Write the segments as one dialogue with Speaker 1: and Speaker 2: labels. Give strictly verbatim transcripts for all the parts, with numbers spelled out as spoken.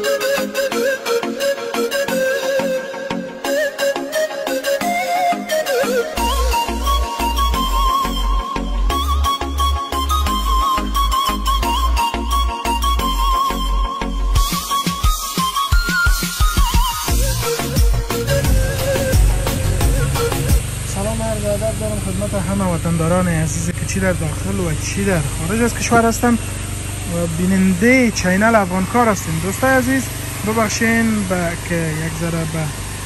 Speaker 1: خدمت همه وطنداران عزیزی که چی در داخل و چی در خارج از کشور هستن و بیننده چینل افغانکار هستین. دوستای عزیز ببخشین با که یک ذره با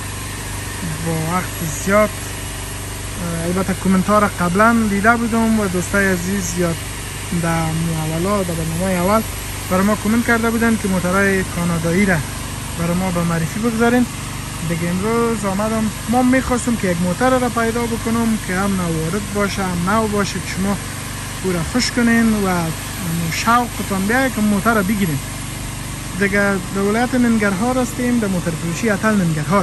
Speaker 1: با وقت زیاد، البته کامنتار قبلا دیده بودم و دوستای عزیز زیاد در اولا در برنامه اول برای ما کامنت کرده بودن که موترهای کانادایی را برای ما به معرفی بگذارین. دیگه امروز آمدم، ما میخواستم که یک موتر را پیدا بکنم که هم نوارد باشه هم نو باشه که شما پورا خوش کنین و شوقتان بیایه که موتر را بگیرین. دیگه در ولایت ننگرهار هستیم، در موتر فروشی اتل ننگرهار.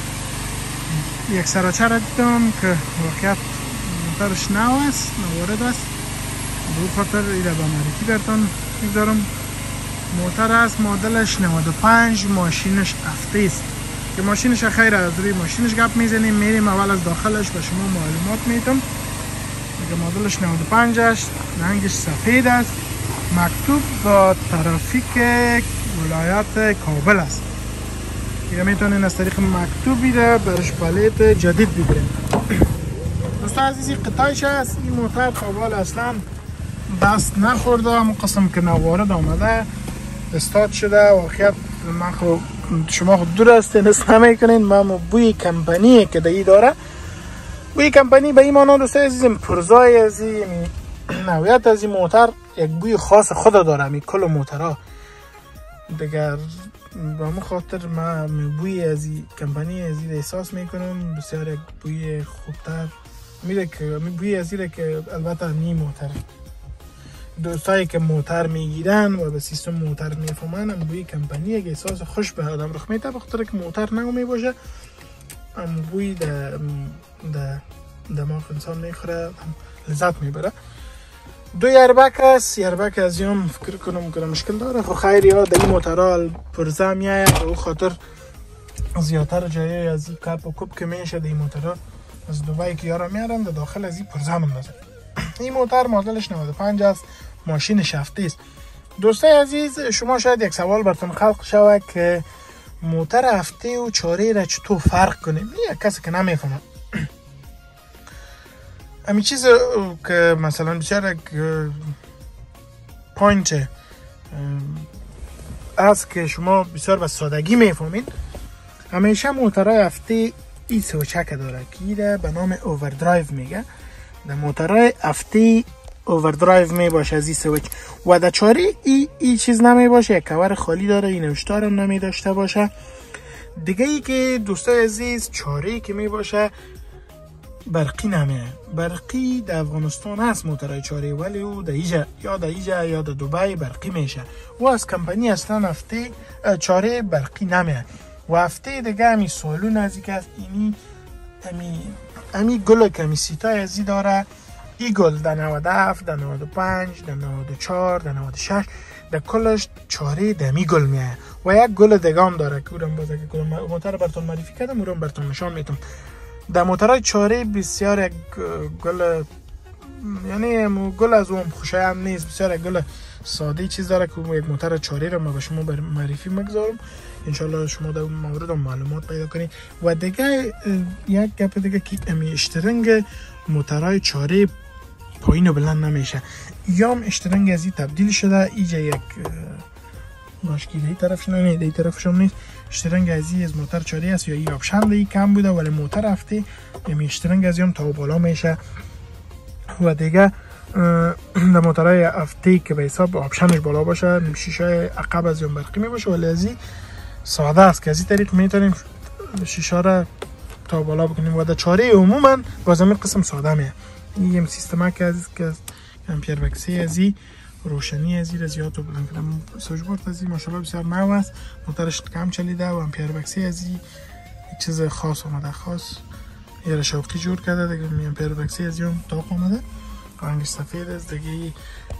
Speaker 1: یک سراچه را دیدم که واقعیت موترش نو است، نوارد است، دو خاطر ایره به معرفی برتان میگذارم. موتر است، مدلش نود و پنج، ماشینش هفته است که ماشینش خیر از روی ماشینش گپ میزنیم، میریم اول از داخلش به شما معلومات میدم. دیگه مدلش نود و پنج است، رنگش سفید است، مکتوب با ترافیک ولایت کابل است. دیگه میتونین از طریق مکتوبی را برش پلیت جدید بگیریم. دوستان عزیزی قطعش است، این موتر قابل اصلا دست نخورده، همون قسم که نوارد آمده استارت شده. واقعیت من خب شما خود دور هستین است نمیکنین، من بوی کمپانی که دایی داره، بوی کمپانی به این معنی دوستای عزیزم پرزای از این نوعیت از این موتر یک بوی خاص خود داره. می کل موترها دیگر به همون خاطر من بوی از این کمپانی از این احساس میکنم، بسیار یک بوی خوبتر میره که می بوی از این که البته نی موتر دوستایی که موتر میگیرن و به سیستم موتر میفهمن، هم بوی کمپانی یک احساس خوش به آدم رخ میده، بخاطر که موتر نو میباشه هم بوی در دماغ انسان میخوره، لذت میبره. دو یربک است، یربک از یوم فکر کنم که مشکل داره، خب خیلی ها در این موترها پرزه میایه به او خاطر زیادتر جایی از این کپ و کپ که میشه در این موترها از دوبایی که یارا میارن در داخل از این پرزه مندازه. این موتر مدلش نود و پنج است، ماشینش هفته است. دوستای عزیز شما شاید یک سوال براتون خلق شود که موتر هفته و چاره را چطور فرق کنیم؟ یک کسی که نمیفهمه همین چیز که مثلا بسیار پوینت است که شما بسیار به سادگی میفهمید. همیشه موترهای هفته ای سوچک داره که ایره به نام اووردرایو میگه. در موترهای هفته اووردرایو می باشه از این سویچ و در چاره ای ای چیز نمی باشه، یک کور خالی داره، این نوشتار هم نمی داشته باشه. دیگه ای که دوستای عزیز چاره ای که می باشه برقی نمیه. برقی در افغانستان هست موترهای چاره، ولی او در ایجا یا در ایجا یا در دوبای برقی میشه و از کمپانی اصلا هفته چاره برقی نمیه. و هفته دیگه همی سالون از این که از اینی همی امی گل کمی سیتای ازی داره. ای گل در نود و هفت، در نود و پنج، در نود و چهار، در نود و شش در کلش چاره دمی گل میایه و یک گل دیگه هم داره که اونم بازه که موتر براتون معرفی کردم، اونم براتون نشان میدم. در موترهای چاره بسیار یک گل، یعنی گل از اون خوشایند نیست، بسیار یک گل ساده چیز داره که یک موتر چاره رو ما به شما بر معرفی میگذارم، انشالله شما در اون مورد هم معلومات پیدا کنید. و دیگه یک گپ دیگه که امی اشترنگ موترهای چاره پایین و بلند نمیشه، یا هم اشترنگ از این تبدیل شده، اینجا یک مشکلی ای طرفش نه دی طرفش هم نیست، اشترنگ از این از موتر چاره است یا این آپشن دی کم بوده ولی موتر هفته امی اشترنگ از این تا بالا میشه. و دیگه در موترهای هفته که به حساب آپشنش بالا باشه، شیشه عقب از اون برقی می باشه، ولی از این ساده است که از این طریق میتونیم شیشه را تا بالا بکنیم. و در چاره عموما باز همین قسم ساده میه. این سیستم که از که امپیر وکسی از این روشنی از این زیاد رو بلند کنم، سویچبورد از این ماشاءالله بسیار نو است، موترش کم چلیده و امپیر وکسی از این چیز خاص اومده، خاص یه شوقی جور کرده دیگه. امپیر وکسی از این تاق اومده، رنگش سفید است دیگه.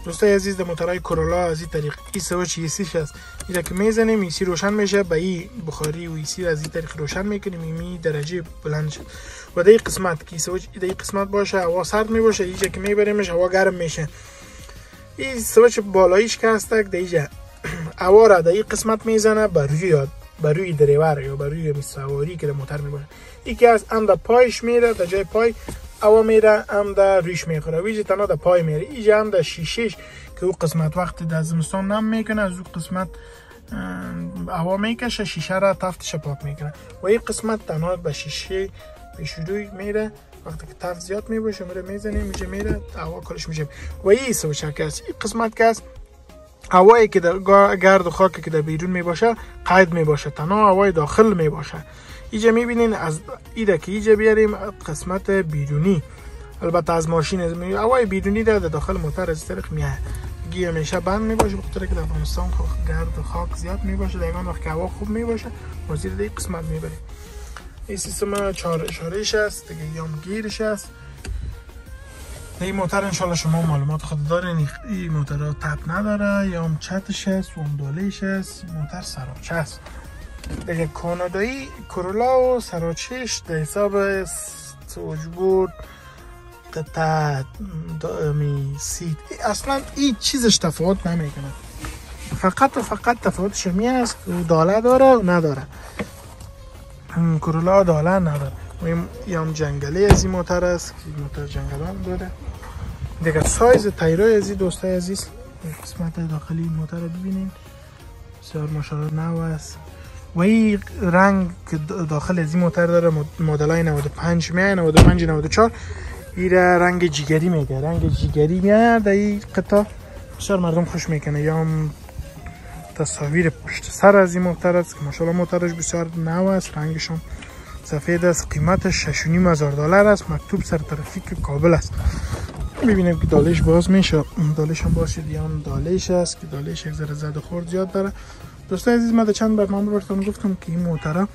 Speaker 1: دوستای عزیز در موتورهای کرولا از این طریق این سویچ ایسیش است، اینا که میزنیم ایسی روشن میشه، به این بخاری و ایسی از این طریق روشن میکنیم، این درجه بلند شد. و در این قسمت که سویچ در این قسمت باشه هوا سرد میباشه، اینجا که میبریمش هوا گرم میشه. این سویچ بالاییش که هست در اینجا هوا را در این قسمت میزنه بر روی بر روی دریور یا بر روی سواری که موتور میباشه. یکی از هم در پایش میره، در جای پای هوا میره، هم در ریش میخوره، ویژه تنها در پای میره. اینجا هم در شیشهش که او قسمت وقتی در زمستان نم میکنه از او قسمت هوا میکشه، شیشه را تفتش پاک میکنه. و این قسمت تنها به شیشه پیشروی میره، وقتی که تفت زیاد میباشه میره میزنه میشه میره هوا کلش میشه. و این سوچه که است، این قسمت که است هوایی که در گرد و خاکی که در بیرون میباشه قید میباشه، تنها هوای داخل میباشه. اینجا میبینین از ایده که اینجا بیاریم قسمت بیرونی، البته از ماشین هوای بیرونی در داخل موتور از طریق میاد گیه همیشه بند میباشه، بخاطر که در افغانستان گرد و خاک زیاد میباشه، در این وقت که هوا خوب میباشه ما زیر این قسمت میبریم. این سیستم چهار اشارهش است دیگه، یا گیرش است. این موتور انشالله شما معلومات خود دارین، این موتور تپ نداره، یا هم چتش است و هم دالهش است. موتور سراچه است دیگه، کانادایی کرولا و سراچهش در حساب سوجبورد قطعه دائمی سید اصلا این چیزش تفاوت نمیکنه، فقط و فقط تفاوتش می است و داله داره و نداره. کرولا داله نداره. یا هم جنگلی از این موتور است که موتور جنگل هم داره دیگه. سایز تایرای از این دوستای عزیز، قسمت داخلی موتور رو ببینین بسیار ماشاءالله نو است. و این رنگ که داخل از این موتور داره مدل های نود و پنج میه، نود و پنج نود و چهار، این رنگ جیگری میگه، رنگ جیگری میه در این قطعه، بسیار مردم خوش میکنه. یا هم تصاویر پشت سر از این موتور است که ماشاءالله موتورش بسیار نو است، رنگشون سفید است، قیمتش شش و نیم هزار دلار است، مکتوب سر ترافیک کابل است. میبینیم که دالش باز میشه، دالش هم باز شد، یا هم دالش است که دالش یک ذره زد و خورد زیاد داره. دوستای عزیز من در چند برنامه براتون گفتم که این موتورا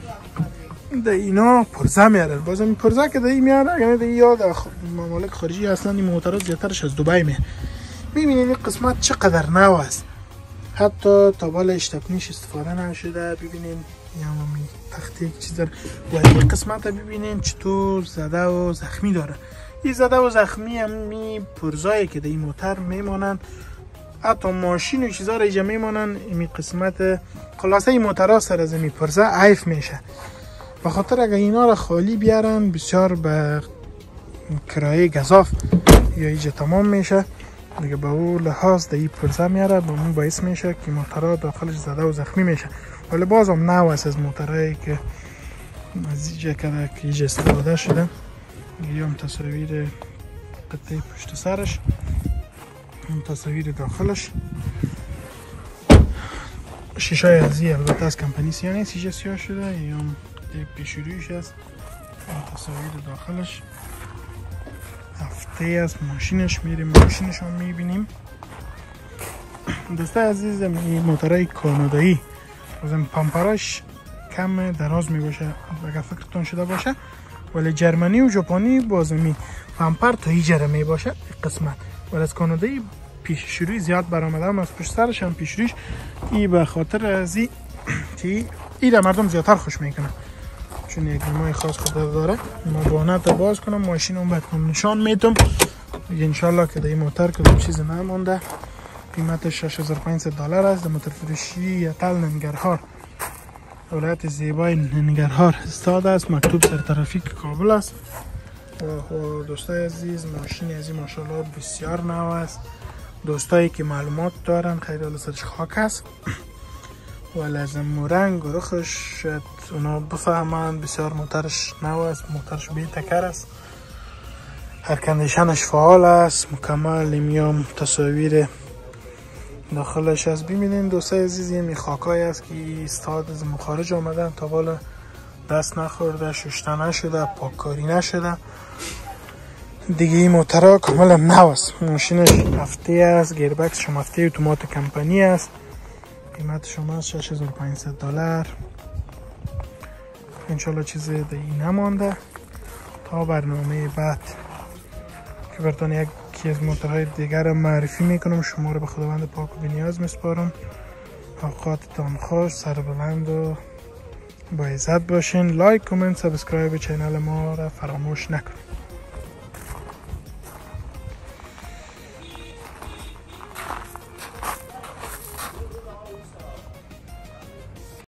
Speaker 1: در اینا پرزه میاره، بازم این پرزه که در این میاره، یعنی در یاد ممالک خارجی اصلا این موتورا زیادترش از دبی میه. میبینید این قسمت چقدر نو است، حتی تا بالش تکنیش استفاده نشده. ببینید یا می تختی یک چیز داره و این قسمت رو ببینید چطور زده و زخمی داره. این زده و زخمی همی پرزایی که در این موتور میمانن، حتی ماشین و چیزا را اینجا میمانن. این قسمت خلاصه این موتورها سر از این پرزه عیف میشه، به خاطر اگر اینا را خالی بیارن بسیار به کرایه گزاف یا اینجا تمام میشه دیگه، به اون لحاظ در این پرزه میاره، به اون باعث میشه که موتورها داخلش زده و زخمی میشه. ولی بازم نو است از موتورهایی که از اینجا که اینجا استفاده شده. یا هم تصاویر قطعه پشت سرش، هم تصاویر داخلش. شیشه ازی البته از کمپانی سیاه نیست، شیشه سیاه شده. یا هم پیشرویش است، هم تصاویر داخلش. هفته از ماشینش میریم، ماشینش هم میبینیم. دوستای عزیز این موتورهای کانادایی بازم پامپراش کم دراز می باشه اگر فکرتون شده باشه، ولی جرمنی و ژاپنی بازمی پامپر تا اینجا می باشه قسمت، ولی از کانادایی پیش شروعی زیاد برآمده، هم از پشت سرش هم پیش رویش. این به خاطر از این که این مردم زیادتر خوش میکنه، چون یک نمای خاص خود داره. ما بانت باز کنم ماشین اون بعد کنم نشان میتم انشالله که در این موتور که چیز نمونده. قیمتش شش هزار و پانصد دلار است. موتور فروشی اتل ننگرهار، ولایت زیبای ننگرهار استاد است، مکتوب سر ترافیک کابل است. و دوستای عزیز ماشین از این ماشاءالله بسیار نو است. دوستایی که معلومات دارن خیلی حال سرش خاک است، ولی از رنگ و رخش شاید اونا بفهمن بسیار موتورش نو است، موتورش بی تکر است، هر کندیشنش فعال است مکمل. میام تصاویر داخلش از ببینین دوستای عزیز. این خاکای است که استاد از مخارج آمدن، تا بالا دست نخورده، شسته نشده، پاککاری نشده دیگه. این موتورها کاملا نو است. ماشینش هفته است، گیربکس شما هفته اتومات کمپانی است. قیمت شما شش هزار و پانصد دلار. انشالله چیزی دیگه نمانده تا برنامه بعد که براتون یک یکی از موتورهای دیگر را معرفی میکنم. شما رو به خداوند پاک و بی‌نیاز میسپارم. اوقاتتان خوش، سر بلند و با عزت باشین. لایک، کامنت، سابسکرایب چینل ما را فراموش نکنید.